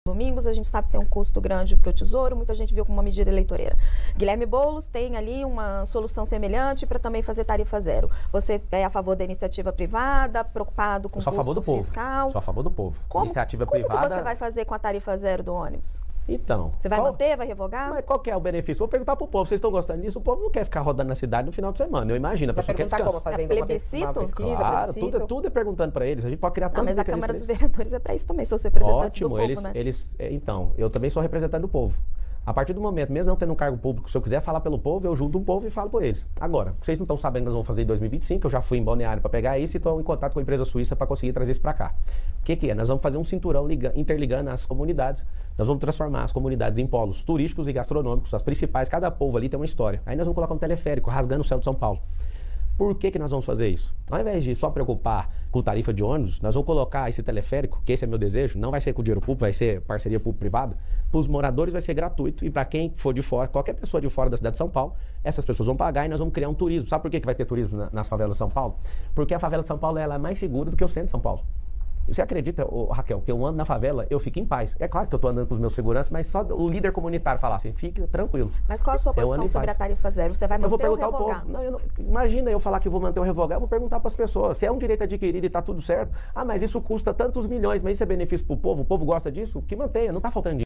domingos, a gente sabe que tem um custo grande para o Tesouro, muita gente viu como uma medida eleitoreira. Guilherme Boulos tem ali uma solução semelhante para também fazer tarifa zero. Você é a favor da iniciativa privada, preocupado com o custo fiscal? Sou a favor do povo. Iniciativa privada... Como que você vai fazer com a tarifa zero do ônibus? Então... Você vai manter, vai revogar? Mas qual que é o benefício? Vou perguntar pro povo, vocês estão gostando disso? O povo não quer ficar rodando na cidade no final de semana, eu imagino. A pessoa quer descanso. Como fazer plebiscito? Pesquisa, claro, plebiscito. tudo é perguntando para eles. A gente pode criar tanto. Mas a Câmara dos Vereadores é para isso também, são os representantes do povo, né? Então, eu também sou representante do povo. A partir do momento, mesmo não tendo um cargo público, se eu quiser falar pelo povo, eu junto um povo e falo por eles. Agora, vocês não estão sabendo que nós vamos fazer em 2025, eu já fui em Balneário para pegar isso e estou em contato com a empresa suíça para conseguir trazer isso para cá. O que é? Nós vamos fazer um cinturão interligando as comunidades, nós vamos transformar as comunidades em polos turísticos e gastronômicos, as principais, cada povo ali tem uma história. Aí nós vamos colocar um teleférico rasgando o céu de São Paulo. Por que nós vamos fazer isso? Ao invés de só preocupar com tarifa de ônibus, nós vamos colocar esse teleférico, que esse é meu desejo, não vai ser com dinheiro público, vai ser parceria público-privada, para os moradores vai ser gratuito e para quem for de fora, qualquer pessoa de fora da cidade de São Paulo, essas pessoas vão pagar e nós vamos criar um turismo. Sabe por que vai ter turismo nas favelas de São Paulo? Porque a favela de São Paulo ela é mais segura do que o centro de São Paulo. Você acredita, Raquel, que eu ando na favela, eu fico em paz. É claro que eu estou andando com os meus seguranças, mas só o líder comunitário falar assim, fique tranquilo. Mas qual a sua posição sobre a tarifa zero? Você vai manter ou revogar? Imagina eu falar que vou manter ou revogar, eu vou perguntar para as pessoas. Se é um direito adquirido e está tudo certo, mas isso custa tantos milhões, mas isso é benefício para o povo gosta disso? Que mantenha, não está faltando dinheiro.